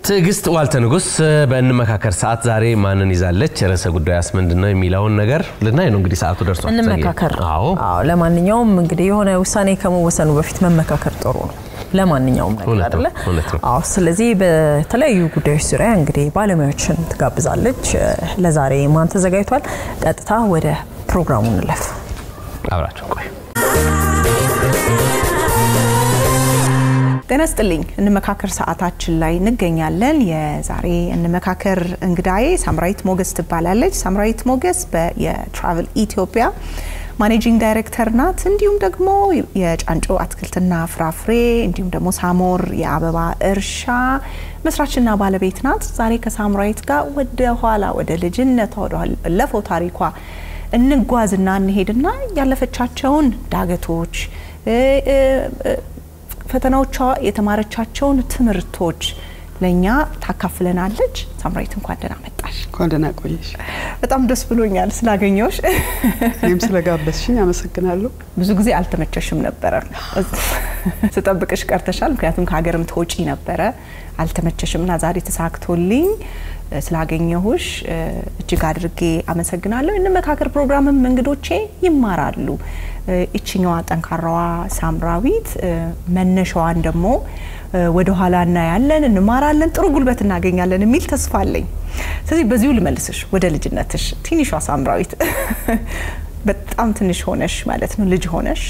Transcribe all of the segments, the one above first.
ትግስት ዋልተንጉስ በእንመካከር ሰዓት ዛሬ ማንን ይዛለች ርዕሰ ጉዳያስ ምንድነው የሚላውን ነገር ልናይ ነው እንግዲህ ሰዓቱ ደርሷል እንመካከር አዎ ለማንኛውም እንግዲህ የሆነ ውሳኔ ከመወሰኑ በፊት መመካከር ጥሩ ነው ለማንኛውም ነገር አይደለ አዎ ስለዚህ በተለያዩ ጉዳዮች ዙሪያ እንግዲህ ባለሙያዎችን ትጋብዛለች ለዛሬ ማን ተዘጋጅቷል ቀጥታ ወደ ፕሮግራሙ እንለፍ አብራችሁ ቆዩ ተነስተልኝ እንመካከር ሰዓታችን ላይ እንገኛለን የዛሬ እንመካከር እንግዳዬ ሳምራዊት ሞገስ ትባላለች ሳምራዊት ሞገስ በየትራቨል ኢትዮጵያ ማኔጂንግ ዳይሬክተር ናት እንዲሁም ደግሞ የጫንጮ አትክልትና ፍራፍሬ እንዲሁም ደግሞ ሳሞር የአበባ እርሻ መስራችና ባለቤት ናት ዛሬ ከሳምራዊት ጋር ወደ ልጅነቷ ወደ ለፈው ታሪኳ እንጓዝና እንሄድና ያለፈቻቸውን ዳገቶች ፈተናዎቿ የተማረቻቸውን ትምርቶች ለኛ ታካፍለናለች ሳምራዊት እንኳን ደህና መጣሽ እንኳን ደህና ቆየሽ በጣም ደስ ብሎኛል ስላገኘሁሽ እኔም ስለጋበዝሽኝ አመሰግናለሁ ብዙ ጊዜ አልተመቸሽም ነበር ተጠብቀሽ ቀርተሻል ምክንያቱም ከሀገርም ተወጪ ነበር አልተመቸሽምና ዛሬ ተሳክቶልኝ ስላገኘሁሽ እጅግ አድርጌ አመሰግናለሁ እንመካከር ፕሮግራምም እንግዶቼ ይማራሉ እቺኛዋ ጠንካራዋ ሳምራዊት መነሻዋን ደግሞ ወደ ኋላና ያለን እንማራለን ጥሩ ጉልበት እናገኛለን የሚል ተስፋ አለኝ ስለዚህ በዚሁ ልመልስሽ ወደ ልጅነትሽ ትንሿ ሳምራዊት በጣም ትንሽ ሆነሽ ማለት ነው ልጅ ሆነሽ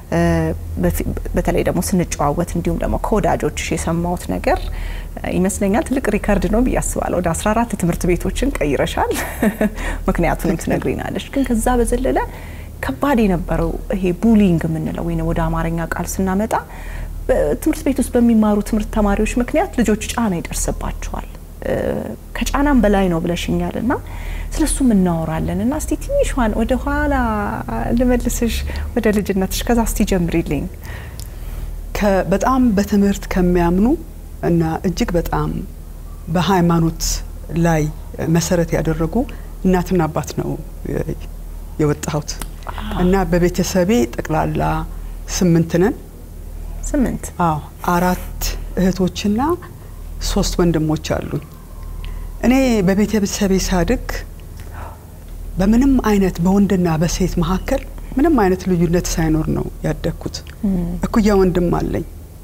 በተለይ ደግሞ ስንጫወት እንዲሁም ደግሞ ኮዳጆችሽ የሰማውት ነገር ይመስለኛል ትልቅ ሪከርድ ነው በያስባለው ወደ 14 ትምርት ቤቶችን ቀይረሻል ምክንያቱም ትነግሪናለሽ ግን ከዛ በዘለለ ከባድ የነበረው ይሄ ቡሊንግ ምንለው ወይ ወደ አማርኛ ቃል ስናመጣ ትምርት ቤት ውስጥ በሚማሩ ትምርት ተማሪዎች ምክንያት ልጆች ጫና ይደርስባቸዋል ከጫናም በላይ ነው ብለሽኛልና ስለሱም እናወራለንና እስቲ ትንሿን ወደ ኋላ ልመልስሽ ወደ ልጅነትሽ ከዛ እስቲ ጀምሪልኝ በጣም በትምህርት ከሚያምኑ እና እጅግ በጣም በሃይማኖት ላይ መሰረት ያደረጉ እናትና አባት ነው የወጣሁት እና በቤተሰቤ ጠቅላላ 8 ነን 8 አዎ 4 እህቶችና 3 ወንድሞች አሉ እኔ በቤተሰቤ ሳድግ በምንም አይነት በወንድና በሴት መካከል ምንም አይነት ልዩነት ሳይኖር ነው ያደግኩት እኩያ ወንድም አለኝ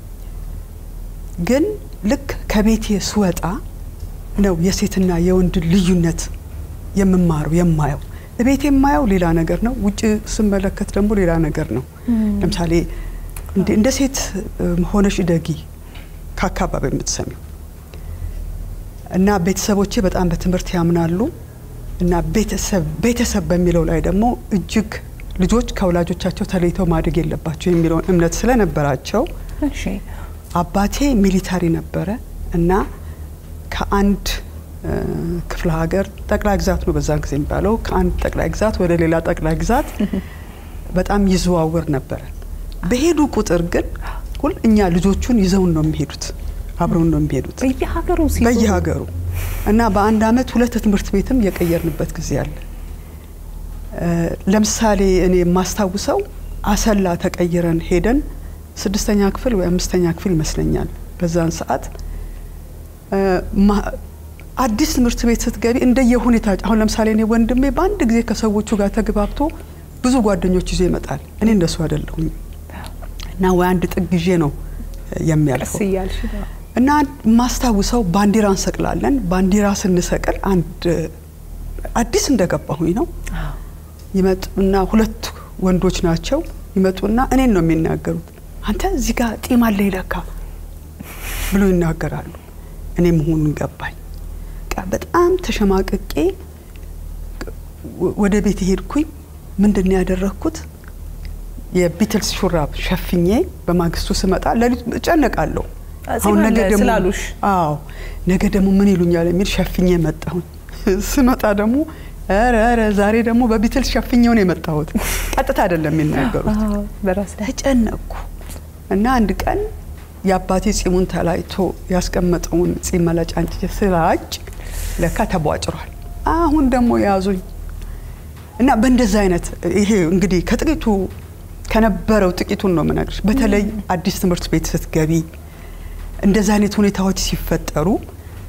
ግን ልክ ከቤቴ ስወጣ ነው የሴትና የወንድ ልዩነት የማየው ቤቴ የማየው ሌላ ነገር ነው ውጪ ስመለከት ደግሞ ሌላ ነገር ነው ለምሳሌ እንደ ሴት ሆነሽ ደጊ ካካባቢ የምትሰሚው እና ቤተሰቦቼ በጣም በትምህርት ያምናሉ እና ቤተሰብ በሚለው ላይ ደግሞ እጅግ ልጆች ከወላጆቻቸው ተለይተው ማደግ የለባቸው የሚለው እምነት ስለነበራቸው እሺ አባቴ ሚሊታሪ ነበረ እና ከአንድ ክፍለ ሀገር ጠቅላይ ግዛት ነው በዛን ጊዜ የሚባለው ከአንድ ጠቅላይ ግዛት ወደ ሌላ ጠቅላይ ግዛት በጣም ይዘዋወር ነበር በሄዱ ቁጥር ግን ሁሉ እኛ ልጆቹን ይዘውን ነው የሚሄዱት አብረውን ነው የሚሄዱት በየሀገሩ እና በአንድ አመት 2 ትምህርት ቤትም የቀየርንበት ጊዜ አለ ለምሳሌ እኔ ማስተዋውሰው አሰላ ተቀይረን ሄደን 6ኛ ክፍል ወይ 5ኛ ክፍል ይመስለኛል በዛን ሰዓት አዲስ ትምህርት ቤት ስትገቢ እንደየሁኔታ አሁን ለምሳሌ እኔ ወንድሜ በአንድ ጊዜ ከሰዎቹ ጋር ተግባብቶ ብዙ ጓደኞች ይዞ ይመጣል እኔ እንደሱ አይደለሁም እና ወይ አንድ ጥግጄ ነው የሚያልፈው እና ማስተዋውሰው ባንዲራ እንሰቅላለን ባንዲራ ስንሰቅል አንድ አዲስ እንደገባሁኝ ነው ይመጡና 2 ወንዶች ናቸው ይመጡና እኔን ነው የሚናገሩት አንተ እዚህ ጋር ጢም አለ ይለካ ብሎ ይናገራሉ እኔ መሆኑን ገባኝ በጣም ተሸማቀቄ ወደ ቤት ሄድኩኝ ምንድነው ያደረኩት የቢትልስ ሹራብ ሸፍኜ በማግስቱ ስመጣ ለሊት ጨነቃለሁ አሁን ነገ ደግሞ ስላሉሽ አዎ ነገ ደግሞ ምን ይሉኛል የሚል ሸፍኜ መጣሁ ስመጣ ደግሞ አረ ዛሬ ደግሞ በቢትልስ ሸፍኜው ነው የመጣሁት ቀጥታ አይደለም የሚናገሩት በራስ ተጨነቅኩ እና አንድ ቀን ያባቴ ጺሙን ተላይቶ ያስቀመጠውን ጺም መላጫንጭ ስላጭ ለካ ተቧጭሯል አሁን ደግሞ ያዙኝ እና በእንደዛ አይነት ይሄ እንግዲህ ከጥቂቱ ከነበረው ጥቂቱን ነው መናገር በተለይ አዲስ ትምህርት ቤት ስትገቢ እንደዛ አይነት ሁኔታዎች ሲፈጠሩ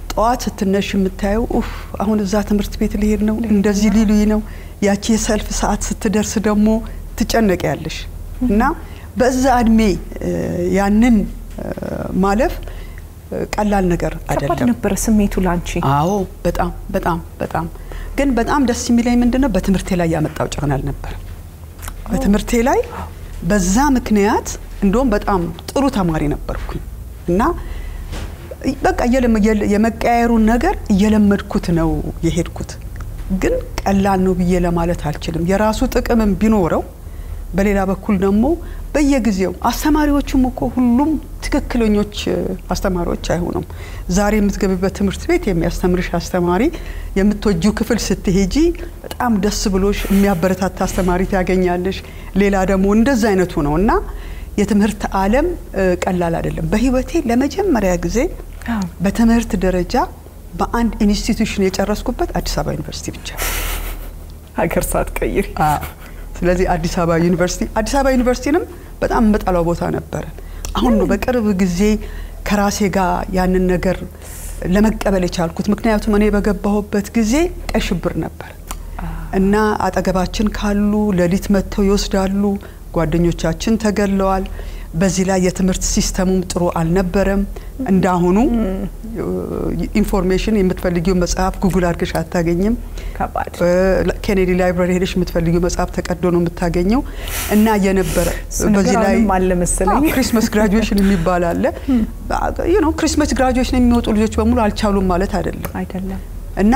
ጠዋት ስትነሽ የምታየው አሁን እዛ ትምህርት ቤት ልሄድ ነው እንደዚህ ሊሉይ ነው ያቺ የሰልፍ ሰዓት ስትደርስ ደግሞ ትጨነቂያለሽ እና በዛ እድሜ ያንን ማለፍ ቀላል ነገር አይደለም ከባድ ነበር ስሜቱ ላንቺ አዎ በጣም ግን በጣም ደስ የሚለኝ ምንድነው በትምህርቴ ላይ ያመጣው ጫና ነበር በትምህርቴ ላይ በዛ ምክንያት እንደውም በጣም ጥሩ ተማሪ ነበርኩኝ እና በቃ የመቀያየሩን ነገር እየለመድኩት ነው የሄድኩት ግን ቀላል ነው ብዬ ለማለት አልችልም የራሱ ጥቅምም ቢኖረው በሌላ በኩል ደግሞ በየጊዜው አስተማሪዎቹም እኮ ሁሉም ትክክለኞች አስተማሪዎች አይሆኑም ዛሬ የምትገቢበት ትምህርት ቤት የሚያስተምርሽ አስተማሪ የምትወጂው ክፍል ስትሄጂ በጣም ደስ ብሎሽ የሚያበረታታ አስተማሪ ታገኛለሽ ሌላ ደግሞ እንደዛ አይነቱ ነውና የትምህርት ዓለም ቀላል አይደለም በህይወቴ ለመጀመሪያ ጊዜ በትምህርት ደረጃ በአንድ ኢንስቲትዩሽን የጨረስኩበት አዲስ አበባ ዩኒቨርሲቲ ብቻ ሀገር ሳትቀይሪ ስለዚህ አዲስ አበባ ዩኒቨርሲቲንም በጣም መጣላው ቦታ ነበር አሁን ነው በቅርብ ጊዜ ከራሴ ጋር ያንን ነገር ለመቀበል የቻልኩት ምክንያቱም እኔ በገባሁበት ጊዜ ቀሽብር ነበር እና አጠገባችን ካሉ ለሊት መተው ይወስዳሉ ጓደኞቻችን ተገለዋል በዚህ ላይ የትምህርት ሲስተሙም ጥሩ አልነበረም እንዳሁኑ ኢንፎርሜሽን የምትፈልጊው መጽሐፍ ጉግል አድርገሽ አታገኝም ከባድ ኬኔዲ ላይብራሪ ሄደሽ የምትፈልጊው መጽሐፍ ተቀዶ ነው የምታገኘው እና የነበረ በዚህ ላይ ክሪስማስ ግራጁዌሽን የሚባል አለ ክሪስማስ ግራጁዌሽን የሚወጡ ልጆች በሙሉ አልቻሉም ማለት አይደለም እና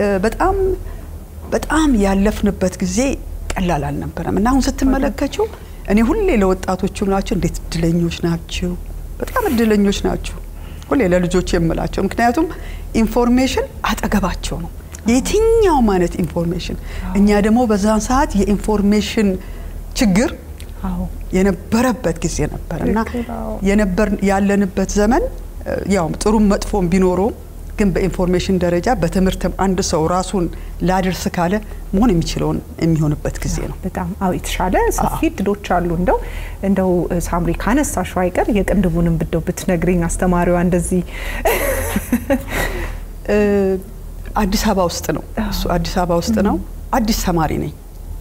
በጣም ያለፍንበት ጊዜ ቀላል አልነበረም እና አሁን ስትመለከቱ እኔ ሁሌ ለወጣቶቹ ናቸው እንዴት እድለኞች ናቸው በጣም እድለኞች ናቸው ሁሌ ለልጆች የምላቸው ምክንያቱም ኢንፎርሜሽን አጠገባቸው ነው የትኛው ማለት ኢንፎርሜሽን እኛ ደግሞ በዛን ሰዓት የኢንፎርሜሽን ችግር የነበረበት ጊዜ ነበርና ያለንበት ዘመን ያው ጥሩ መጥፎም ቢኖረው ግን በኢንፎርሜሽን ደረጃ በትምህርትም አንድ ሰው ራሱን ላድርስ ካለ መሆን የሚሆንበት ጊዜ ነው በጣም የተሻለ ሰፊ ድሎች አሉ እንደው ሳምሪ ካነሳሽው አይቀር የቅንድቡንም ብትነግሪኝ አስተማሪዋ እንደዚህ አዲስ አበባ ውስጥ ነው እሱ አዲስ አበባ ውስጥ ነው አዲስ ተማሪ ነኝ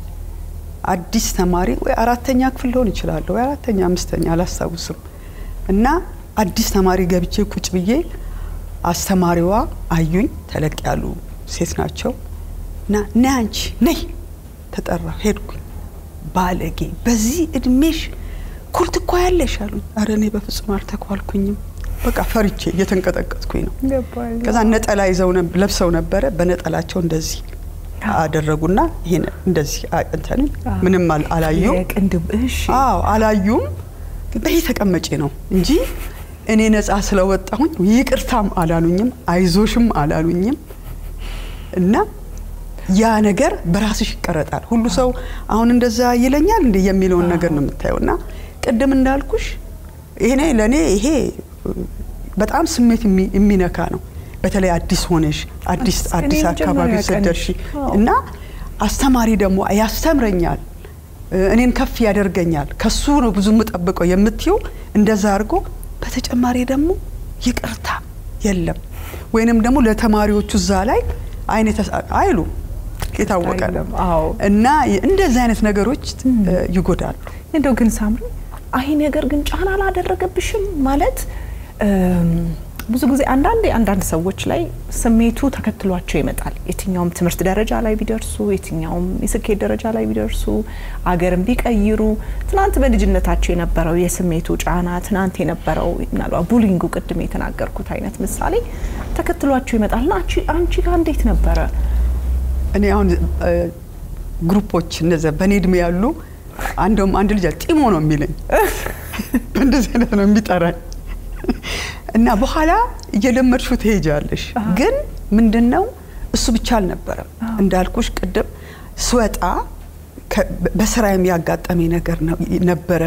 አዲስ ተማሪ ወይ አራተኛ ክፍል ሊሆን ይችላል ወይ አራተኛ አምስተኛ አላስታውስም እና አዲስ ተማሪ ገብቼ ቁጭ ብዬ አስተማሪዋ አዩኝ ተለቅ ያሉ ሴት ናቸው እና ናንቺ ነይ ተጠራ ሄድኩኝ ባለጌ በዚህ እድሜሽ ኩርት እኮ ያለሽ አሉኝ አረ እኔ በፍጹም አልተኳልኩኝም በቃ ፈርቼ እየተንቀጠቀጥኩኝ ነው ከዛ ነጠላ ይዘው ለብሰው ነበር በነጠላቸው እንደዚህ አደረጉና ይሄን እንደዚህ እንተን ምንም አላዩም አላዩም በዚህ ተቀመጪ ነው እንጂ እኔ ነፃ ስለወጣሁኝ ይቅርታም አላሉኝም አይዞሽም አላሉኝም እና ያ ነገር በራስሽ ይቀረጣል ሁሉ ሰው አሁን እንደዛ ይለኛል እንደ የሚለውን ነገር ነው የምታዩና ቅድም እንዳልኩሽ ለኔ ይሄ በጣም ስሜት የሚነካ ነው በተለይ አዲስ ሆነሽ አዲስ አካባቢ ሰደርሽ እና አስተማሪ ደግሞ ያስተምረኛል እኔን ከፍ ያደርገኛል ከሱ ነው ብዙ መጠበቀው የምትዩ እንደዛ አርጎ በተጨማሪ ደግሞ ይቅርታ የለም ወይንም ደግሞ ለተማሪዎቹ እዛ ላይ አይሉ የታወቀ እና እንደዚህ አይነት ነገሮች ይጎዳሉ እንደው ግን ሳምሪ አይ ነገር ግን ጫና አላደረገብሽም ማለት ብዙ ጊዜ አንዳንድ ሰዎች ላይ ስሜቱ ተከትሏቸው ይመጣል የትኛውም ትምህርት ደረጃ ላይ ቢደርሱ የትኛውም የስኬት ደረጃ ላይ ቢደርሱ አገርም ቢቀይሩ ትናንት በልጅነታቸው የነበረው የስሜቱ ጫና ትናንት የነበረው ምናልባት ቡሊንጉ ቅድም የተናገርኩት አይነት ምሳሌ ተከትሏቸው ይመጣልና አንቺ ጋር እንዴት ነበረ እኔ አሁን ግሩፖች እንደዛ በኔ እድሜ ያሉ አንድ ልጅ ጢሞ ነው የሚለኝ እንደዚህ አይነት ነው የሚጠራኝ እና በኋላ እየለመድሽው ትሄጃለሽ ግን ምንድነው እሱ ብቻ አልነበረም እንዳልኩሽ ቅድም ስወጣ በስራ የሚያጋጠመኝ ነገር ነበረ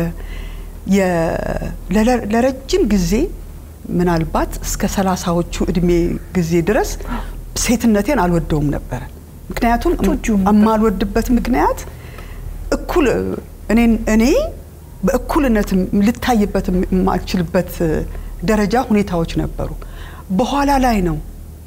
ለረጅም ጊዜ ምናልባት እስከ 30ዎቹ እድሜ ጊዜ ድረስ ሴትነቴን አልወደውም ነበር ምክንያቱም አማልወድበት ምክንያት እኩል እኔ በእኩልነት ልታይበት ማልችልበት ደረጃ ሁኔታዎች ነበሩ በኋላ ላይ ነው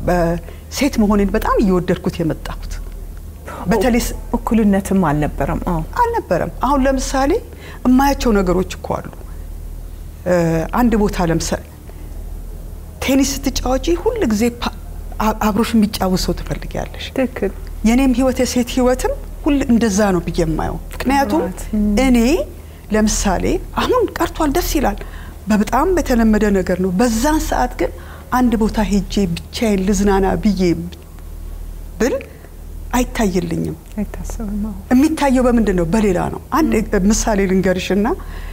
ሴት መሆኔን በጣም እየወደድኩት የመጣሁት በተለይ እኩልነትም አልነበረም አሁን ለምሳሌ የማያቸው ነገሮች እኮ አሉ አንድ ቦታ ለምሳሌ ቴኒስ ስትጫወቺ ሁሉ ጊዜ አብሮሽ የሚጫወተው ትፈልጊያለሽ ትክክል የኔም ህይወት የሴት ህይወትም ሁሉ እንደዛ ነው በየማየው ምክንያቱም እኔ ለምሳሌ አሁን ቀርቷል ደስ ይላል በጣም በተለመደ ነገር ነው በዛን ሰዓት ግን አንድ ቦታ ሄጄ ብቻዬን ልዝናና ብዬ ብል አይታየልኝም አይታሰብም የሚታየው በምንድነው በሌላ ነው አንድ ምሳሌ ልንገርሽና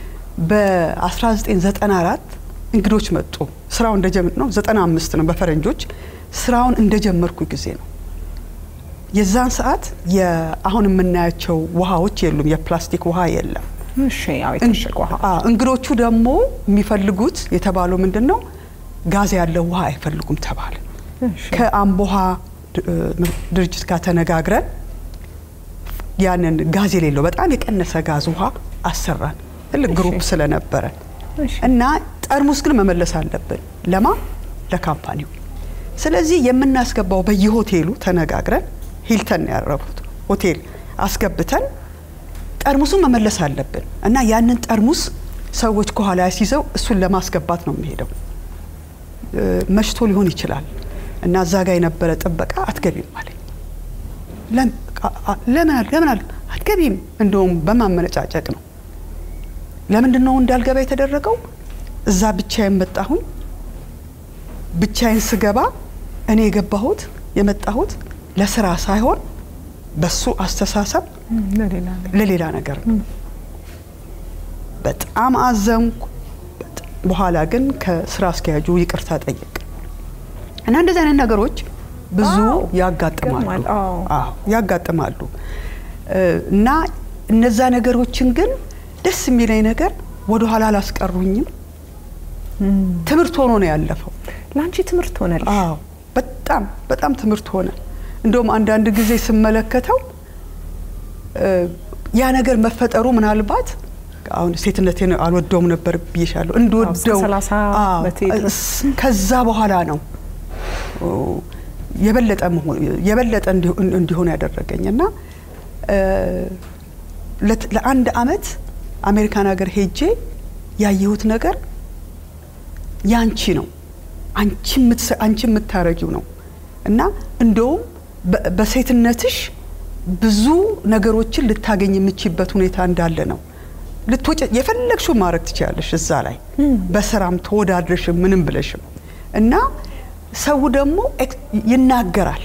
በ1994 እንግዶች መጡ ስራው እንደጀመር ነው 95 ነው በፈረንጆች ስራውን እንደጀመርኩ ጊዜ ነው የዛን ሰዓት የአሁን የምናያቸው ውሃዎች የሉም የፕላስቲክ ውሃ የለም እሺ ያው የተሸቀ ውሃ እንግዶቹ ደግሞ የሚፈልጉት የተባለው ምንድነው ጋዝ ያለው ውሃ አይፈልጉም ተባለ ከአምቦሃ ድርጅት ጋር ተነጋግረን ያንን ጋዝ የሌለው በጣም የቀነሰ ጋዝ ውሃ አሰራን ለግሩፕ ስለነበረ እና ጠርሙስ ግን መመለስ አለብን ለካምፓኒው ስለዚህ የምናስገባው በየሆቴሉ ተነጋግረን ሂልተን ያረፉት ሆቴል አስገብተን ጠርሙሱን መመለስ አለብን እና ያንን ጠርሙስ ሰዎች ከኋላ ያሲዘው እሱን ለማስገባት ነው የሚሄደው መሽቶ ሊሆን ይችላል እና እዛ ጋር የነበረ ጥበቃ አትገቢም ማለት ለምን አትገቢም እንደውም በማመነጫጨቅ ነው ለምንድነው እንዳልገባ የተደረገው እዛ ብቻዬን መጣሁኝ ብቻዬን ስገባ እኔ የመጣሁት ለስራ ሳይሆን በሱ አስተሳሰብ ለሌላ ነገር በጣም አዘንኩ በኋላ ግን ከስራ አስኪያጁ ይቅርታ ጠየቅ እና እንደዚህ አይነት ነገሮች ብዙ ያጋጥማሉ እና እነዛ ነገሮችን ግን ደስ የሚለኝ ነገር ወደ ኋላ አላስቀሩኝም ትምርት ሆኖ ነው ያለፈው ላንቺ ትምርት ሆነልሽ በጣም ትምርት ሆነ እንደውም አንዳንድ ጊዜ ስመለከተው ያ ነገር መፈጠሩ ምናልባት አሁን ሴትነቴን አልወደውም ነበር ብዬሻለሁ እንደወደው ከዛ በኋላ ነው የበለጠ እንዲሆን ያደረገኝና ለአንድ አመት አሜሪካን ሀገር ሄጄ ያየሁት ነገር ያንቺ ነው አንቺ የምታረጊው ነው እና እንደውም በሴትነትሽ ብዙ ነገሮችን ልታገኝ የምትችይበት ሁኔታ እንዳለ ነው ልትወጪ የፈለግሽው ማድረግ ትችያለሽ እዛ ላይ በስራም ተወዳድረሽ ምንም ብለሽም እና ሰው ደግሞ ይናገራል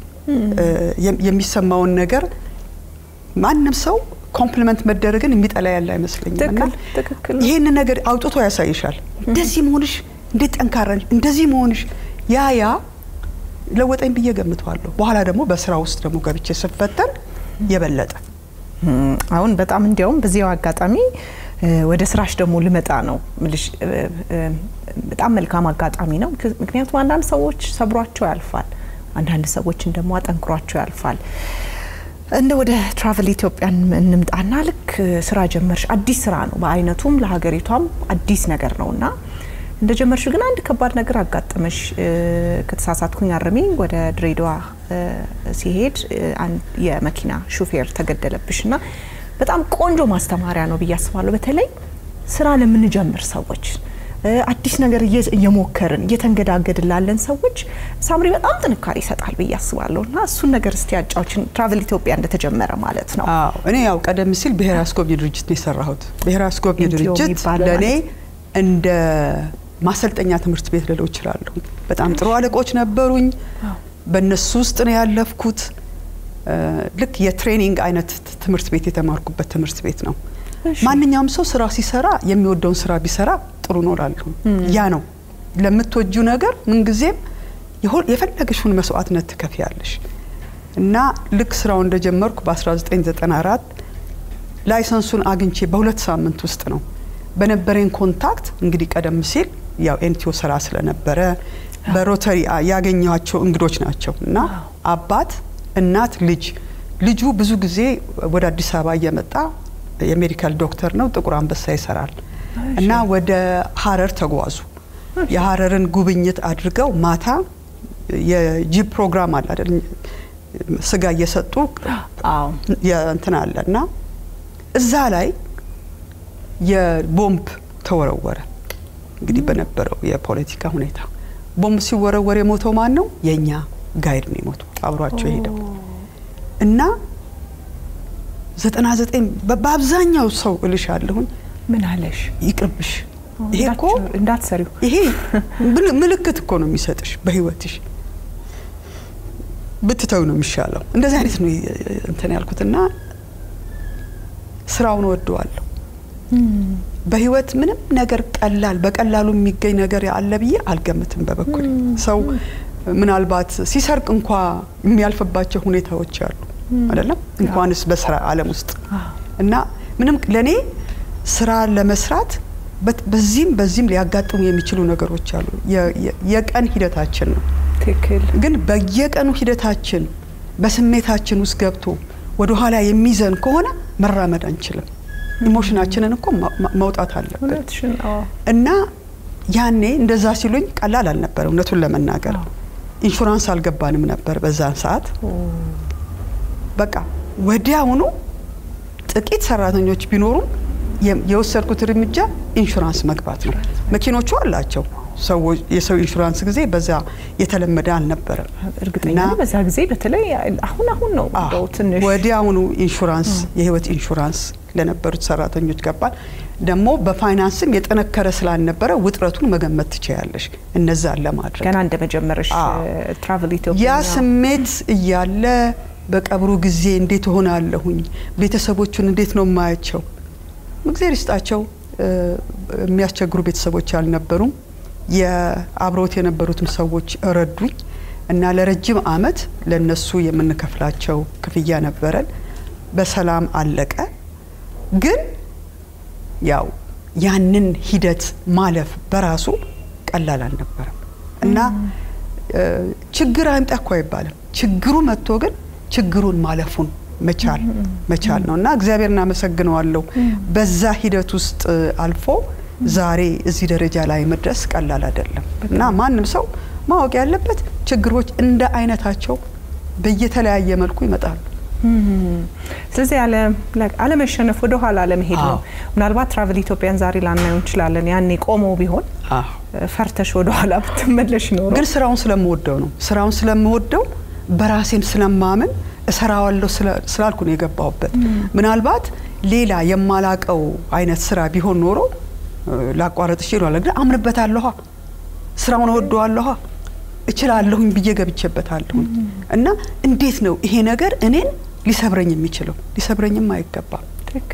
የሚሰማውን ነገር ማንም ሰው ኮምፕሊመንት መደረግን የሚጠላ ያለ አይመስለኝምና ይሄን ነገር አውጥቶ ያሳይሻል እንደዚህ መሆንሽ እንዴት ጠንካራሽ እንደዚህ መሆንሽ ያ ለወጠኝ ብዬ ገምተዋለሁ በኋላ ደግሞ በስራ ውስጥ ደግሞ ገብቼ ስፈተን የበለጠ አሁን በጣም እንዲያውም በዚያው አጋጣሚ ወደ ስራሽ ደግሞ ልመጣ ነው ምልሽ በጣም መልካም አጋጣሚ ነው ምክንያቱም አንዳንድ ሰዎች ሰብሯቸው ያልፋል አንዳንድ ሰዎች ደግሞ አጠንክሯቸው ያልፋል እንደ ወደ ትራቨል ኢትዮጵያን እንምጣና ልክ ስራ ጀመርሽ አዲስ ስራ ነው በአይነቱም ለሀገሪቷም አዲስ ነገር ነውና እንደጀመርሽ ግን አንድ ከባድ ነገር አጋጠመሽ ከተሳሳትኩኝ አረሚኝ ወደ ድሬዳዋ ሲሄድ አንድ የመኪና ሹፌር ተገደለብሽና በጣም ቆንጆ ማስተማሪያ ነው በያስባለው በተለይ ስራ ለምን ጀመር ሰዎች አዲስ ነገር እየሞከርን እየተንገዳገድላለን ሰዎች ሳምሪ በጣም ጥንካሬ ይሰጣል በያስባለውና እሱን ነገር እስቲ ያጫውችን ትራቨል ኢትዮጵያ እንደተጀመረ ማለት ነው እኔ ያው ቀደም ሲል ብሔራዊ አስጎብኚ ድርጅት ነው የሰራሁት ብሔራዊ አስጎብኚ ድርጅት ለኔ እንደ ማሰልጠኛ ትምህርት ቤት ልለው ይችላል በጣም ጥሩ አለቆች ነበሩኝ በእነሱ ውስጥ ነው ያለፍኩት ልክ የትሬኒንግ አይነት ትምህርት ቤት የተማርኩበት ትምህርት ቤት ነው ማንኛውም ሰው ስራ ሲሰራ የሚወደውን ስራ ቢሰራ ጥሩ ነው ላልኩ ያ ነው ለምትወጂው ነገር ምን ጊዜም የፈለግሽውን መስዋዕትነት ትከፍያለሽ እና ልክ ስራው እንደጀመርኩ በ1994 ላይሰንሱን አግኝቼ በሁለት ሳምንት ውስጥ ነው በነበረን ኮንታክት እንግዲህ ቀደም ሲል ያው ኤንቲኦ ስራ ስለነበረ በሮተሪ ያገኘዋቸው እንግዶች ናቸውና አባት እናት ልጁ ብዙ ጊዜ ወደ አዲስ አበባ እየመጣ የሜዲካል ዶክተር ነው ጥቁር አንበሳ ይሰራል እና ወደ ሐረር ተጓዙ የሐረርን ጉብኝት አድርገው ማታ የጂፕ ፕሮግራም አለ አይደል ስጋ እየሰጡ እንትን አለና እዛ ላይ የቦምብ ተወረወረ እንግዲህ በነበረው የፖለቲካ ሁኔታ ቦምብ ሲወረወር የሞተው ማን ነው የኛ ጋይድ ነው የሞተው አብሯቸው ሄደው እና 99 በአብዛኛው ሰው እልሻለሁኝ ምን አለሽ ይቅርብሽ ይሄ እኮ እንዳትሰሪው ይሄ ምልክት እኮ ነው የሚሰጥሽ በህይወትሽ ብትተው ነው የሚሻለው እንደዚህ አይነት ነው እንትን ያልኩትና ስራውን ወደዋለሁ በህይወት ምንም ነገር ቀላል በቀላሉ የሚገኝ ነገር ያለ ብዬ አልገምትም በበኩል ሰው ምናልባት ሲሰርቅ እንኳን የሚያልፈባቸው ሁኔታዎች አሉ አይደለም እንኳንስ በስራ ዓለም ውስጥ እና ምንም ለኔ ስራ ለመስራት በዚህም ሊያጋጥሙ የሚችሉ ነገሮች አሉ የቀን ሂደታችን ነው ትክክል ግን በየቀኑ ሂደታችን በስሜታችን ውስጥ ገብቶ ወደ ኋላ የሚዘን ከሆነ መራመድ አንችልም ኢሞሽናችንን እኮ ማውጣት አለበት እና ያኔ እንደዛ ሲሉኝ ቀላል አልነበረ እውነቱን ለመናገር ኢንሹራንስ አልገባንም ነበር በዛን ሰዓት በቃ ወዲያውኑ ጥቂት ሰራተኞች ቢኖሩ የወሰድኩት እርምጃ ኢንሹራንስ መግባት ነው መኪኖቹ አላቸው ሰዎች የሰው ኢንሹራንስ ጊዜ በዛ የተለመደ አልነበረ እርግጠኛ በዛ ጊዜ በተለይ አሁን ነው ትንሽ ወዲያውኑ ኢንሹራንስ የህይወት ኢንሹራንስ ለነበሩት ሰራተኞች ገባል ደሞ በፋይናንስም የጠነከረ ስላልነበረ ውጥረቱን መገመት ትችያለሽ እነዛ ለማድረግ ገና እንደመጀመርሽ ትራቨል ኢትዮጵያ ያ ስሜት እያለ በቀብሩ ጊዜ እንዴት ሆናለሁኝ ቤተሰቦቹን እንዴት ነው ማያቸው እግዚአብሔር ይስጣቸው የሚያስቸግሩ ቤተሰቦች አልነበሩም የአብሮት የነበሩትም ሰዎች ረዱኝ እና ለረጅም አመት ለነሱ የምንከፍላቸው ክፍያ ነበረን በሰላም አለቀ ግን ያው ያንን ሂደት ማለፍ በራሱ ቀላል አልነበረም እና ችግር አይምጣ አይባልም ችግሩ መጥቶ ግን ችግሩን ማለፉን መቻል ነውና እግዚአብሔርና መሰግነዋለሁ በዛ ሂደት ውስጥ አልፎ ዛሬ እዚህ ደረጃ ላይ መድረስ ቀላል አይደለም እና ማንንም ሰው ማወቅ ያለበት ችግሮች እንደ አይነታቸው በየተለያየ መልኩ ይመጣሉ ስለዚህ አለ መሸነፍ ወደ ኋላ ለመሄድ ነው ምናልባት ትራቨል ኢትዮጵያን ዛሬ ላናየው እንችላለን ያኔ ቆመው ቢሆን ፈርተሽ ወደ ኋላ ብትመለሽ ነው ግን ስራውን ስለምወደው ነው ስራውን ስለምወደው በራሴም ስለማመን እሰራዋለሁ ስላልኩ ነው የገባውበት ምናልባት ሌላ የማላቀው አይነት ስራ ቢሆን ኖሮ ላቋረጥሽ ይላል ግን አምንበታለሁ ስራውን ወደዋለሁ እችላለሁኝ ብዬ ገብቼበታለሁ እና እንዴት ነው ይሄ ነገር እኔን ሊሰብረኝ የሚችለው ሊሰብረኝም አይገባም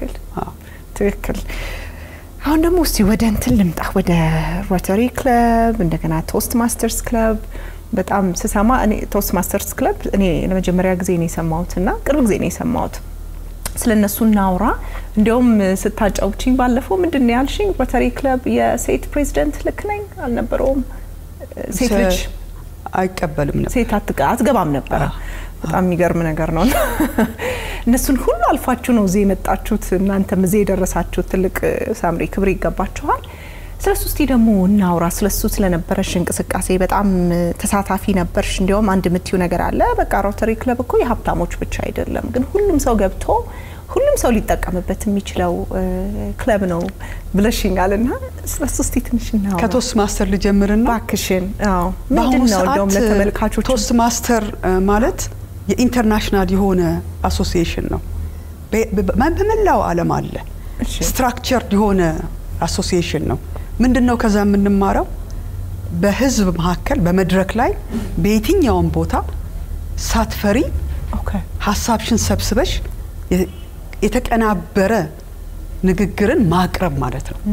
ትክክል አሁን ደግሞ እስቲ ወደ እንትን ልምጣ ወደ ሮተሪ ክለብ እንደገና ቶስት ማስተርስ ክለብ በጣም ስሰማ እኔ ቶስት ማስተርስ ክለብ እኔ ለመጀመሪያ ጊዜ ነው የሰማሁትና ቅርብ ጊዜ ነው የሰማሁት ስለነሱ ናውራ እንደውም ስታጫውቺኝ ባለፈው ምንድነው ያልሽኝ ሮተሪ ክለብ የሴት ፕሬዚደንት ልክ ነኝ አልነበረውም ሴት ልጅ አይቀበልም ነበር ሴት አትገባም ነበር በጣም የሚገርም ነገር ነው እነሱን ሁሉ አልፋችሁ ነው እዚህ የመጣችሁት እናንተም እዚህ የደረሳችሁት ትልቅ ሳምሪ ክብር ይገባችኋል ስለሱ እስቲ ደግሞ እናውራ ስለሱ ስለነበረሽ እንቅስቃሴ በጣም ተሳታፊ ነበርሽ እንደውም አንድ ምትዩ ነገር አለ በቃ ሮተሪ ክለብ እኮ የሀብታሞች ብቻ አይደለም ግን ሁሉም ሰው ገብቶ ሁሉም ሰው ሊጠቀምበት የሚችለው ክለብ ነው ብለሽኛልና ስለሱ እስቲ ትንሽ እናውራ ከቶስት ማስተር ልጀምርና ባክሽን ምንድነው እንደውም ለተመልካቾች ቶስት ማስተር ማለት የኢንተርናሽናል የሆነ አሶሲዬሽን ነው በመላው ዓለም አለ ስትራክቸርድ የሆነ አሶሲዬሽን ነው ምንድነው ከዛ የምንማረው በህዝብ መካከል በመድረክ ላይ በየትኛውም ቦታ ሳትፈሪ ሐሳብሽን ሰብስበሽ የተቀናበረ ንግግርን ማቅረብ ማለት ነው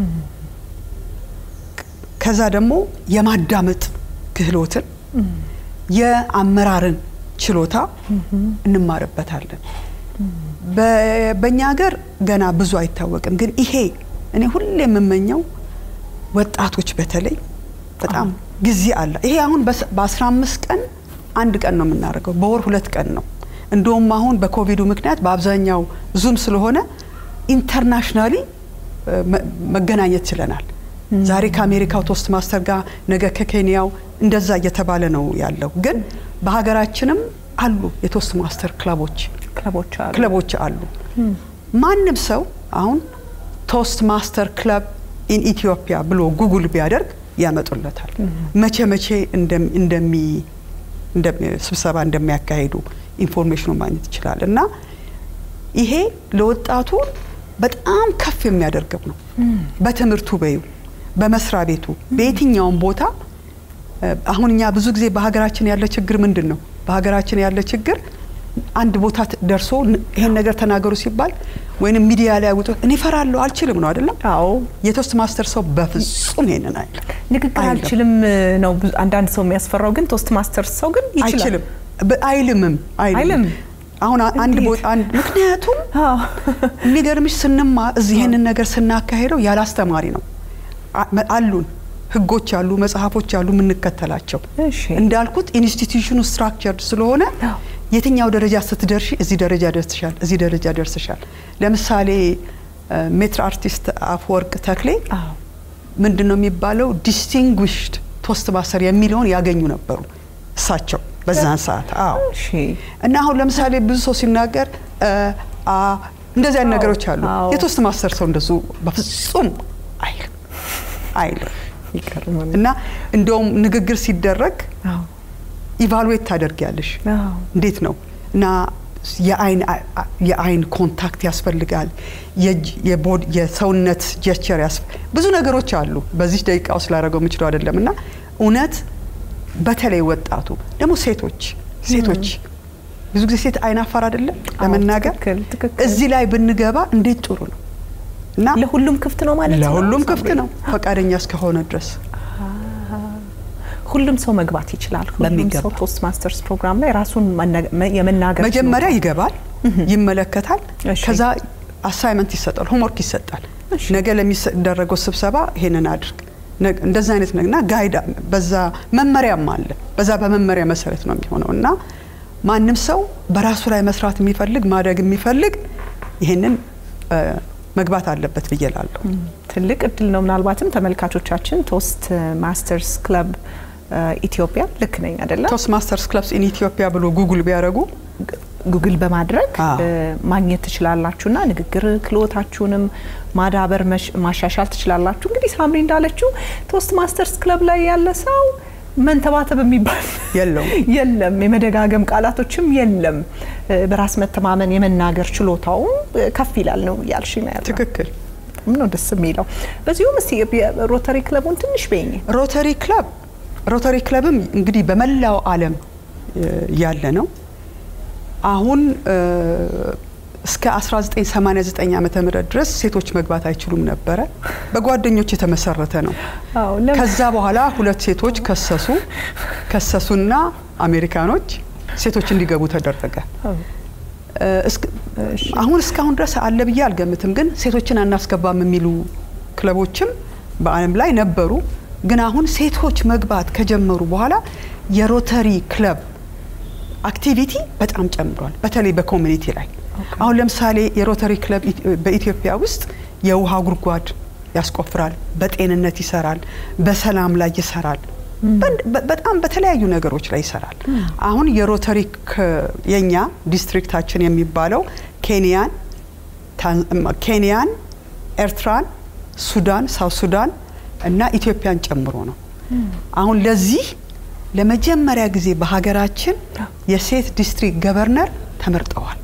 ከዛ ደግሞ የማዳመጥ ክህሎትን የአመራርን ችሎታ እንማርበታለን በእኛ ሀገር ገና ብዙ አይታወቅም ግን ይሄ እኔ ሁሌ የምመኘው ወጣቶች በተለይ በጣም ጊዜ አለ ይሄ አሁን በ15 ቀን አንድ ቀን ነው የምናደርገው በወር 2 ቀን ነው እንደውም አሁን በኮቪዱ ምክንያት በአብዛኛው ዙም ስለሆነ ኢንተርናሽናሊ መገናኘት ይችላል ዛሬ ከአሜሪካው ቶስት ማስተር ጋር ነገ ከኬንያው እንደዛ እየተባለ ነው ያለው ግን በሀገራችንም አሉ የቶስት ማስተር ክለቦች አሉ ማንም ሰው አሁን ቶስት ማስተር ክለብ in Ethiopia ብሎ ጉግል ቢያደርግ ያመጡለታል መቼ እንደሚ ስብሰባ እንደሚያካሂዱ ኢንፎርሜሽኑ ማግኘት ይችላል እና ይሄ ለወጣቱ በጣም ከፍ የሚያደርገው ነው በትምህርቱ በመስራ ቤቱ በየትኛውም ቦታ አሁን እኛ ብዙ ጊዜ በሀገራችን ያለ ችግር ምንድነው በሀገራችን ያለ ችግር አንድ ቦታ ደርሶ ይሄን ነገር ተናገሩ ሲባል ወይንም ሚዲያ ላይ ወጡ እኔ ፈራለሁ አልችልም ነው አይደለም አዎ የቶስት ማስተር ሰው በፍጹም ይሄንን አይደለም ንግግር አልችልም ነው አንዳንድ ሰው የሚያስፈራው ግን ቶስት ማስተር ሰው ግን ይችላል አይልም አሁን አንድ ቦታ ምክንያቱም የሚገርምሽ ስንማ እዚህ ይሄንን ነገር ስናካሄደው ያለ አስተማሪ ነው አሉን ህጎች አሉ መጽሐፎች አሉ ምንከተላቸው እንዳልኩት ኢንስቲትዩሽኑ ስትራክቸርድ ስለሆነ የትኛው ደረጃ ስትደርሺ እዚህ ደረጃ ደርሰሻል ለምሳሌ ሜትር አርቲስት አፍወርቅ ተክሌ ምንድነው የሚባለው ዲስቲንግዊሽድ ቶስት ማስተር የሚለውን ያገኙ ነበሩ እሳቸው በዛን ሰዓት እና አሁን ለምሳሌ ብዙ ሰው ሲናገር እንደዚህ አይነት ነገሮች አሉ የቶስት ማስተር ሰው እንደሱ በፍጹም አይልም እና እንደውም ንግግር ሲደረግ ኢቫሉዌት ታደርጊያለሽ እንዴት ነው እና የአይን ኮንታክት ያስፈልጋል የሰውነት ጀስቸር ብዙ ነገሮች አሉ በዚህ ደቂቃው ስላደረገው ምችለው አይደለምና እውነት በተለይ ወጣቱ ደግሞ ሴቶች ብዙ ጊዜ ሴት አይን አፋር አይደለም ለመናገር እዚህ ላይ ብንገባ እንዴት ጥሩ ነው እና ለሁሉም ክፍት ነው ማለት ነው ለሁሉም ክፍት ነው ፈቃደኛ እስከሆነ ድረስ ሁሉም ሰው መግባት ይችላል በሚገባ ቶስት ማስተርስ ፕሮግራም ላይ ራሱን የመናገር መጀመሪያ ይገባል ይመለከታል ከዛ አሳይመንት ይሰጣል ሆምወርክ ይሰጣል ነገ ለሚደረገው ስብሰባ ይሄንን አድርግ እንደዛ አይነት ነገና ጋይድ በዛ መመሪያም አለ በዛ በመመሪያ መሰረት ነው የሚሆነውና ማንንም ሰው በራሱ ላይ መስራት የሚፈልግ ማድረግ የሚፈልግ ይሄንን መግባት አለበት ብየላለሁ ትልቅ እድል ነው ምናልባትም ተመልካቾቻችን ቶስት ማስተርስ ክለብ ኢትዮጵያ ልክ ነኝ አይደለ ቶስት ማስተርስ ክለብስ ኢን ኢትዮጵያ ብሎ ጉግል ቢያረጉ ጉግል በማድረግ ማግኘት ትችላላችሁና ንግግር ክሎታችሁንም ማዳበር ማሻሻል ትችላላችሁ እንግዲህ ሳምሪ እንዳለችው ቶስት ማስተርስ ክለብ ላይ ያለ ሰው መንተባተብ የሚባል የለም የመደጋገም ቃላቶችም የለም በራስ መተማመን የመናገር ችሎታው ከፍ ይላል ነው ያልሽኝ ማለት ትክክል ምን ነው ደስ የሚለው በዚሁ እስቲ ሮተሪ ክለቡን ትንሽ በይኝ ሮተሪ ክለብም እንግዲህ በመላው ዓለም ያለ ነው አሁን እስከ 1989 ዓመተ ምህረት ድረስ ሴቶች መግባት አይችሉም ነበር በጓደኞች የተመሰረተ ነው ከዛ በኋላ ሁለት ሴቶች ከሰሱና አሜሪካኖች ሴቶች እንዲገቡ ተደረገ አሁን እስካሁን ድረስ አለ ብዬ አልገምትም ግን ሴቶችን አናስገባም የሚሉ ክለቦችም በአለም ላይ ነበሩ ግን አሁን ሴቶች መግባት ከጀመሩ በኋላ የሮተሪ ክለብ አክቲቪቲ በጣም ጨምሯል በተለይ በኮሚኒቲ ላይ አሁን ለምሳሌ የሮተሪ ክለብ በኢትዮጵያ ውስጥ የውሃ ጉድጓድ ያስቆፍራል በጤንነት ይሰራል በሰላም ላይ ይሰራል በጣም በተለያዩ ነገሮች ላይ ይሰራል አሁን የሮተሪ የኛ ዲስትሪክታችን የሚባለው ኬንያን ኤርትራን ሱዳን ሳውት ሱዳን እና ኢትዮጵያን ጨምሮ ነው አሁን ለዚህ ለመጀመሪያ ጊዜ በሀገራችን የሴት ዲስትሪክት ገቨርነር ተመርጠዋል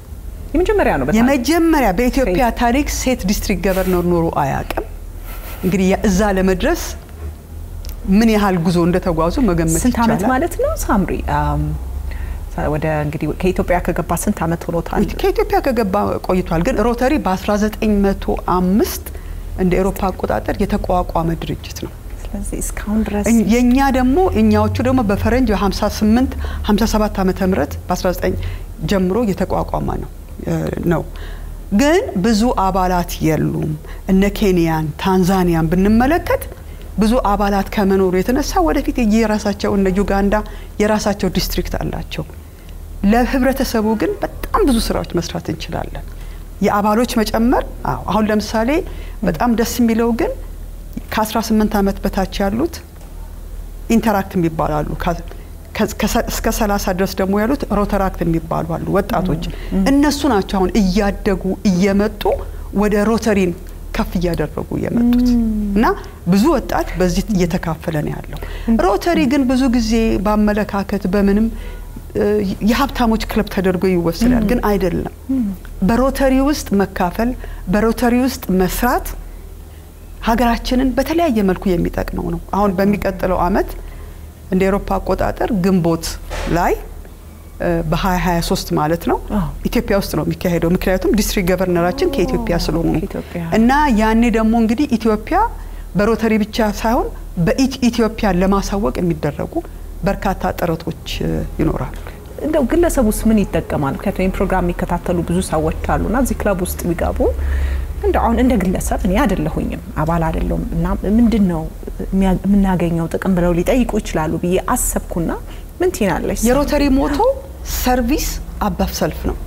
የመጀመሪያ በኢትዮጵያ ታሪክ ሴት ዲስትሪክት ገቨርነር ኖሮ አያውቅም እንግዲህ እዛ ለመድረስ ምን ያህል ጉዞ እንደተጓዙ መገመት ይቻላል ስንት አመት ማለት ነው ሳምሪ ወደ እንግዲህ ከኢትዮጵያ ከገባ ስንት አመት ሆኖታል ከኢትዮጵያ ከገባ ቆይቷል ግን ሮተሪ በ1905 እንደ አውሮፓ አቆጣጠር የተቋቋመ ድርጅት ነው ስለዚህ እስካሁን ድረስ የኛ ደግሞ እኛዎቹ ደግሞ በፈረንጅ በ57 ዓመተ ምህረት በ19 ጀምሮ የተቋቋመ ነው ግን ብዙ አባላት የሉም እነ ኬንያን ታንዛኒያን ብንመለከት ብዙ አባላት ከመኖሩ የተነሳ ወደፊት የራሳቸው እነ ዩጋንዳ የራሳቸው ዲስትሪክት አላቸው ለህብረተሰቡ ግን በጣም ብዙ ስራዎች መስራት እንችላለን የአባሎች መጨመር አሁን ለምሳሌ በጣም ደስ የሚለው ግን ከ18 ዓመት በታች ያሉት ኢንተራክት የሚባላሉ እስከ 30 ድረስ ደግሞ ያሉት ሮተራክት የሚባሉ አሉ ወጣቶች እነሱ ናቸው አሁን እያደጉ እየመጡ ወደ ሮተሪን ከፍ እያደረጉ የመጡት እና ብዙ ወጣት በዚህ እየተካፈለ ነው ያለው ሮተሪ ግን ብዙ ጊዜ ባመለካከት በምንም የሀብታሞች ክለብ ተደርጎ ይወሰዳል ግን አይደለም በሮተሪ ውስጥ መካፈል በሮተሪ ውስጥ መስራት ሀገራችንን በተለያየ መልኩ የሚጠቅመው ነው አሁን በሚቀጥለው አመት እንደ አውሮፓ አቆጣጠር ግንቦት ላይ በ2023 ማለት ነው ኢትዮጵያ ውስጥ ነው የሚካሄደው ምክንያቱም ዲስትሪክት ገቨርነራችን ከኢትዮጵያ ስለሆኑ እና ያኔ ደግሞ እንግዲህ ኢትዮጵያ በሮተሪ ብቻ ሳይሆን በኢትዮጵያ ለማሳወቅ የሚደረጉ በርካታ ጥረቶች ይኖራሉ እንደው ግለሰቡስ ምን ይጠቀማል ከዚህ ፕሮግራም የሚከታተሉ ብዙ ሰዎች አሉና እዚህ ክለብ ውስጥ ቢገቡ እንደው አሁን እንደ ግለሰብ እኔ አይደለሁኝም አባል አይደለም እና ምንድነው የምናገኘው ጥቅም ብለው ሊጠይቁ ይችላሉ ብዬ አሰብኩና ምን ትይናለሽ የሮተሪ ሞቶ ሰርቪስ አባፍ ሰልፍ ነው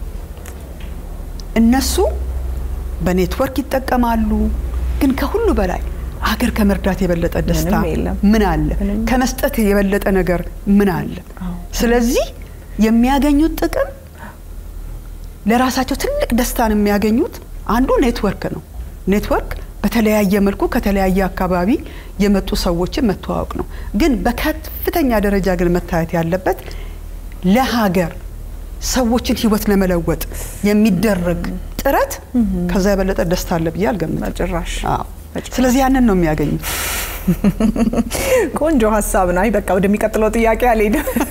እነሱ በኔትወርክ ይጠቀማሉ ግን ከሁሉ በላይ ሀገር ከመርዳት የበለጠ ደስታ ምን አለ ከመስጠት የበለጠ ነገር ምን አለ ስለዚህ የሚያገኙት ጥቅም ለራሳቸው ትልቅ ደስታን የሚያገኙት አንዱ ኔትወርክ ነው ኔትወርክ በተለያየ መልኩ ከተለያየ አካባቢ የመጡ ሰዎችን መተዋወቅ ነው ግን በከፍተኛ ደረጃ ግን መታየት ያለበት ለሀገር ሰዎችን ህይወት ለመለወጥ የሚደረግ ጥረት ከዛ የበለጠ ደስታ አለ ብዬ አልገምትም ጭራሽ ስለዚህ ያንን ነው የሚያገኙት ቆንጆ ሐሳብ ነው በቃ ወደሚቀጥለው ጥያቄ አልሄድ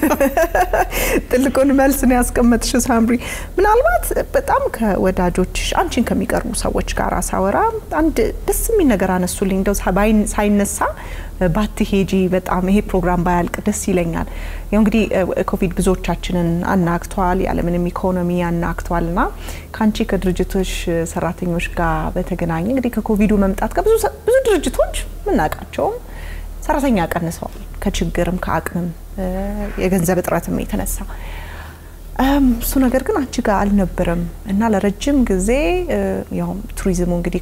ጥልቁን መልስ ነው ያስቀመጥሽ ሳምሪ ምናልባት በጣም ከወዳጆችሽ አንቺን ከሚቀርቡ ሰዎች ጋር አሳወራ አንድ ደስ የሚል ነገር አነሱልኝ እንደው ሳይነሳ ባትሄጂ በጣም ይሄ ፕሮግራም ባያልቅ ደስ ይለኛል ያው እንግዲህ ኮቪድ ብዙዎቻችንን አናክቷል ያለምንም ኢኮኖሚ አናክቷልና ካንቺ ከድርጅቶች ሰራተኞች ጋር በተገናኘ እንግዲህ ከኮቪዱ መምጣት ጋር ብዙ ድርጅቶች ምናቃቸው ሰራተኛ ቀንሰዋል ከችግርም ከአቅምም የገንዘብ እጥረትም የተነሳ እሱ ነገር ግን አንቺ ጋር አልነበረም እና ለረጅም ጊዜ ያው ቱሪዝሙ እንግዲህ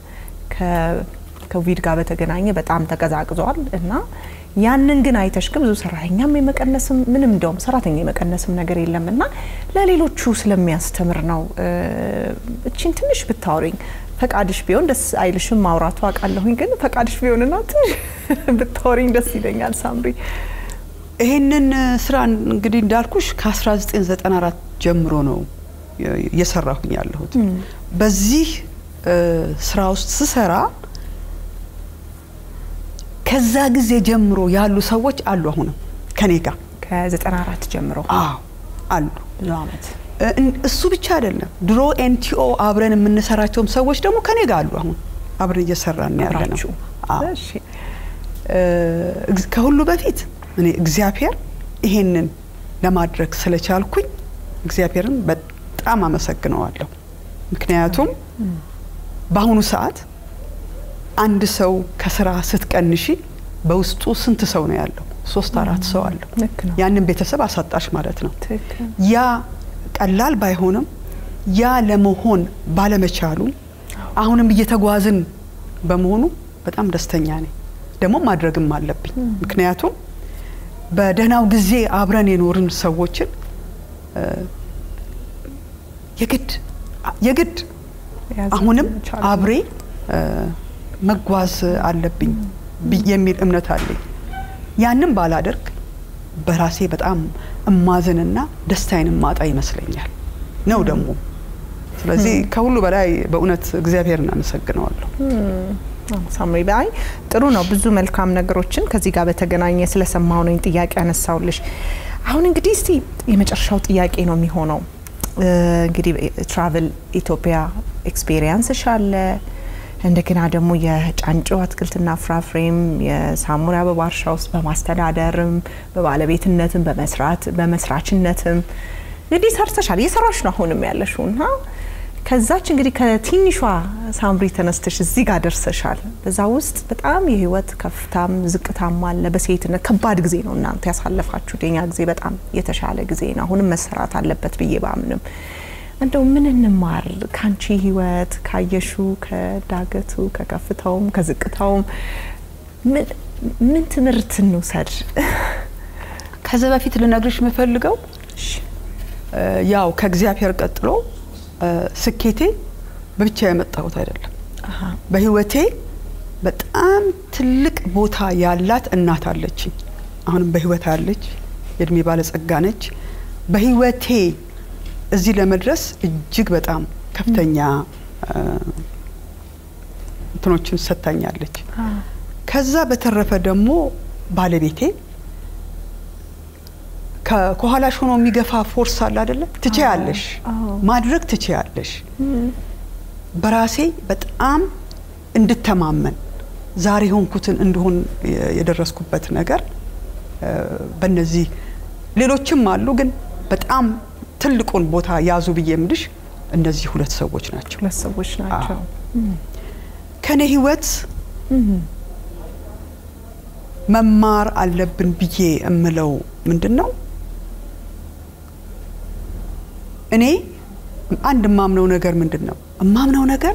ከኮቪድ ጋር በተገናኘ በጣም ተቀዛቅዟል እና ያንን ግን አይተሽ ብዙ ሰራተኛም የመቀነስም ምንም እንደውም ሰራተኛ የመቀነስም ነገር የለምና ለሌሎቹ ስለሚያስተምር ነው እቺን ትንሽ ብታወሪኝ ፈቃድሽ ቢሆን ደስ አይልሽም ማውራቱ አቃለሁኝ ግን ፈቃድሽ ቢሆንና ትንሽ ብታወሪኝ ደስ ይለኛል ሳምሪ ይሄንን ስራ እንግዲህ እንዳልኩሽ ከ1994 ጀምሮ ነው እየሰራሁኝ ያለሁት በዚህ ስራ ውስጥ ስሰራ ከዛ ጊዜ ጀምሮ ያሉ ሰዎች አሉ አሁን ከኔ ጋር ከ94 ጀምሮ አሉ ብዙ አመት እሱ ብቻ አይደለም ድሮ ኤንቲኦ አብረን የምንሰራቸው ሰዎች ደግሞ ከኔ ጋር አሉ አሁን አብረን እየሰራን ያለነው እሺ ከሁሉ በፊት እኔ እግዚአብሔር ይሄንን ለማድረግ ስለቻልኩኝ እግዚአብሔርን በጣም አመሰግነዋለሁ ምክንያቱም በአሁኑ ሰዓት አንድ ሰው ከስራ ስትቀንሺ በውስጡ ስንት ሰው ነው ያለው 3-4 ሰው አለው ያንን ቤተሰብ አሳጣሽ ማለት ነው ያ ቀላል ባይሆንም ያ ለመሆን ባለመቻሉ አሁንም እየተጓዝን በመሆኑ በጣም ደስተኛ ነኝ ደግሞ ማድረግም አለብኝ ምክንያቱም በደህናው ጊዜ አብረን የኖርን ሰዎችን የግድ አሁንም አብሬ መጓዝ አለብኝ የሚል እምነት አለኝ ያንን ባላደርግ በራሴ በጣም እማዘንና ደስታዬን ማጣ ይመስለኛል ነው ደግሞ ስለዚህ ከሁሉ በላይ በእውነት እግዚአብሔርን አመሰግነዋለሁ ሳምሪ ባይ ጥሩ ነው ብዙ መልካም ነገሮችን ከዚህ ጋር በተገናኘ ስለሰማው ነው ጥያቄ ያነሳውልሽ አሁን እንግዲህ እስቲ የመጨረሻው ጥያቄ ነው የሚሆነው እንግዲህ ትራቨል ኢትዮጵያ ኤክስፒሪየንስ ሻለ እንደገና ደግሞ የጫንጮ አትክልትና ፍራፍሬም የሳሙራ በዋርሻ ውስጥ በማስተዳደርም በባለቤትነትም በመስራችነትም እንግዲህ ሰርተሻል የሰራሽ ነው አሁንም ያለሽውና ከዛች እንግዲህ ከትንሿ ሳምሪ ተነስተሽ እዚህ ጋር ደርሰሻል በዛ ውስጥ በጣም የህይወት ከፍታም ዝቅታም አለ በሴትነት ከባድ ጊዜ ነው እናንተ ያሳለፋችሁት የኛ ጊዜ በጣም የተሻለ ጊዜ ነው አሁንም መሰራት አለበት ብዬ ባምንም እንደው ምን እንማር ካንቺ ህይወት ካየሹ ከዳገቱ ከከፍታውም ከዝቅታውም ምን ትምህርት እንውሰድ? ከዛ በፊት ልነግርሽ የምፈልገው ያው ከእግዚአብሔር ቀጥሎ ስኬቴ በብቻ ያመጣሁት አይደለም። በህይወቴ በጣም ትልቅ ቦታ ያላት እናት አለችኝ። አሁንም በህይወት አለች። የእድሜ ባለጸጋ ነች። በህይወቴ እዚህ ለመድረስ እጅግ በጣም ከፍተኛ እንትኖችን ሰጣኛለች። ከዛ በተረፈ ደግሞ ባለቤቴ ከኋላሽ ሆኖ የሚገፋ ፎርስ አለ አይደለ? ትችያለሽ፣ ማድረግ ትችያለሽ። በራሴ በጣም እንድተማመን ዛሬ ሆንኩትን እንደሆን የደረስኩበት ነገር በእነዚህ ሌሎችም አሉ፣ ግን በጣም ትልቁን ቦታ ያዙ ብዬ ምልሽ እነዚህ ሁለት ሰዎች ናቸው። ከኔ ህይወት መማር አለብን ብዬ እምለው ምንድነው? እኔ አንድ ማምነው ነገር ምንድነው? ማምነው ነገር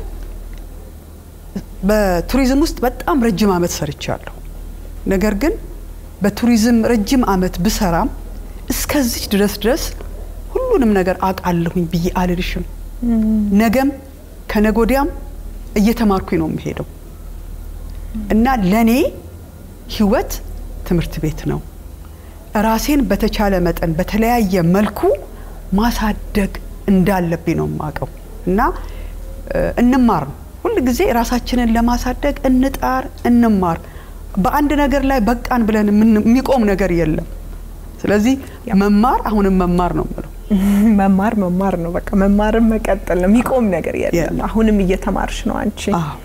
በቱሪዝም ውስጥ በጣም ረጅም አመት ሰርቻለሁ። ነገር ግን በቱሪዝም ረጅም አመት ብሰራም እስከዚህ ድረስ ሁሉንም ነገር አቃለሁኝ ብዬ አልልሽም። ነገም ከነጎዲያም እየተማርኩኝ ነው የምሄደው እና ለኔ ህይወት ትምህርት ቤት ነው። ራሴን በተቻለ መጠን በተለያየ መልኩ ማሳደግ እንዳለብኝ ነው ማቀው እና እንማር ሁሉ ጊዜ ራሳችንን ለማሳደግ እንማር። በአንድ ነገር ላይ በቃን ብለን የሚቆም ነገር የለም። ስለዚህ መማር አሁንም መማር ነው ማለት መማር ነው። በቃ መማርን መቀጠል ነው። የሚቆም ነገር የለም። አሁንም እየተማርሽ ነው አንቺ።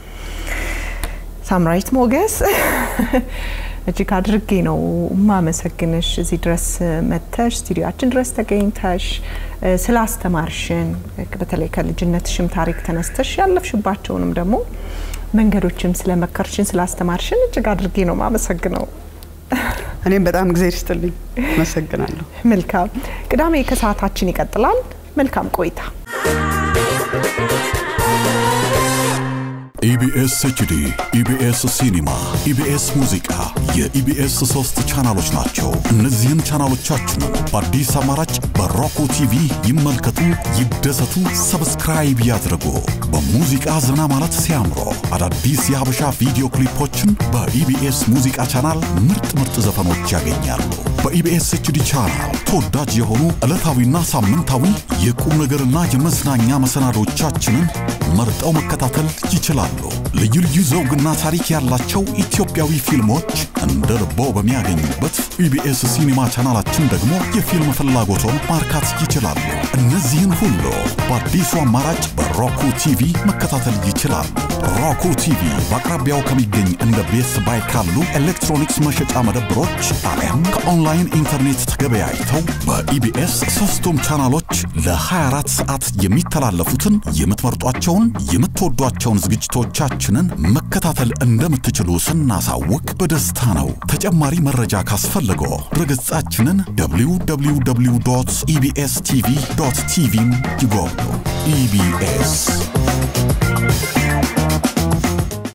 ሳምራዊት ሞገስ እጅግ አድርጌ ነው ማመሰግንሽ። እዚህ ድረስ መተሽ ስቱዲዮአችን ድረስ ተገኝተሽ ስላስተማርሽን በተለይ ከልጅነትሽም ታሪክ ተነስተሽ ያለፍሽባቸውንም ደግሞ መንገዶችም ስለመከርሽን ስላስተማርሽን እጅግ አድርጌ ነው ማመሰግነው። እኔም በጣም እግዚአብሔር ይስጥልኝ መሰግናለሁ። መልካም ቅዳሜ ከሰዓታችን ይቀጥላል። መልካም ቆይታ። EBS HD, EBS Cinema, EBS ሙዚቃ የኢቢኤስ 3 ቻናሎች ናቸው። እነዚህን ቻናሎቻችንን በአዲስ አማራጭ በሮኮ ቲቪ ይመልከቱ፣ ይደሰቱ፣ ሰብስክራይብ ያድርጉ። በሙዚቃ ዘና ማለት ሲያምሮ አዳዲስ የሀበሻ ቪዲዮ ክሊፖችን በኢቢኤስ ሙዚቃ ቻናል ምርጥ ዘፈኖች ያገኛሉ። በኢቢኤስ HD ቻናል ተወዳጅ የሆኑ ዕለታዊና ሳምንታዊ የቁም ነገርና የመዝናኛ መሰናዶቻችንን መርጠው መከታተል ይችላሉ። ልዩ ዘውግና ታሪክ ያላቸው ኢትዮጵያዊ ፊልሞች እንደ ልቦ በሚያገኙበት ኢቢኤስ ሲኒማ ቻናላችን ደግሞ የፊልም ፍላጎቶን ማርካት ይችላሉ። እነዚህን ሁሉ በአዲሱ አማራጭ በሮኮ ቲቪ መከታተል ይችላሉ። ሮኮ ቲቪ በአቅራቢያው ከሚገኝ እንደ ቤስት ባይ ካሉ ኤሌክትሮኒክስ መሸጫ መደብሮች አሊያም ከኦንላይን ኢንተርኔት ተገበያይተው በኢቢኤስ 3ቱም ቻናሎች ለ24 ሰዓት የሚተላለፉትን የምትመርጧቸውን የምትወዷቸውን ዝግጅቶቻችንን መከታተል እንደምትችሉ ስናሳውቅ በደስታ ነው። ተጨማሪ መረጃ ካስፈልገው ድረገጻችንን www.ebstv.tv ይጎብኙ። EBS